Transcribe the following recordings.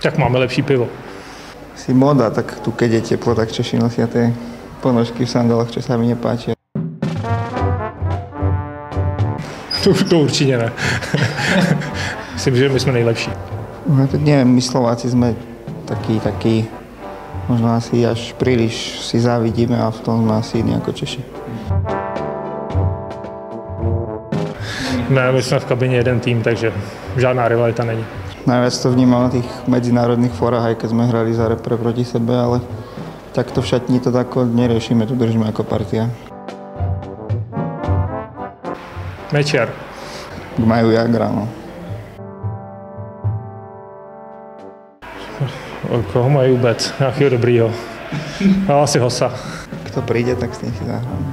Tak máme lepší pivo. Si moda, tak tu keď je teplo, tak Češi nosia tie ponožky v sandaloch, čo sa mi nepáčia. To určitě ne. Myslím, že my jsme nejlepší. No tak neviem, my Slováci sme taký, možno asi až príliš si závidíme a v tom sme asi iní ako Češi. Ne, my jsme v kabině jeden tým, takže žádná rivalita není. Najviac to vnímam na tých medzinárodných fórach, aj keď sme hrali za repre proti sebe, ale takto v šatni to tako neriešime, to držíme ako partia. Mečiar. Majú Jagra, no. Koho mají vůbec? Nějakého dobrýho. No, asi Hossa. Kto príde, tak s tým si zahráme.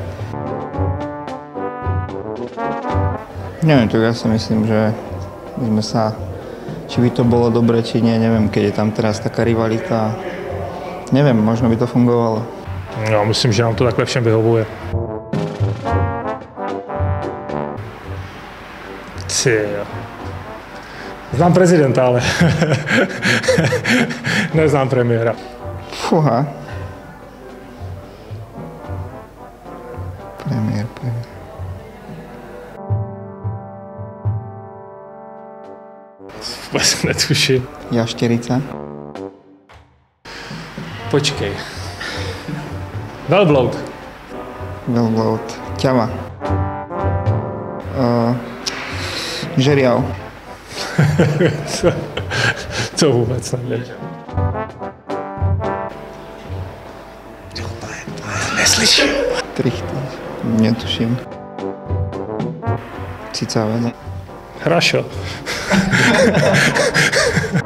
Neviem, tak ja si myslím, že by sme sa, či by to bolo dobre, či nie, neviem, keď je tam teraz taká rivalita. Neviem, možno by to fungovalo. No, myslím, že nám to takhle všem vyhovuje. Tyjo. Znám prezidenta, ale neznám premiéra. Fúha. Premiér. Vůbec netuším. Jašterica. Počkej. Velbloud. Velbloud. Ťava. Žeriav. To vůbec nevím. Neslyším. Trichty. Netuším. Cicavec. Hrašo.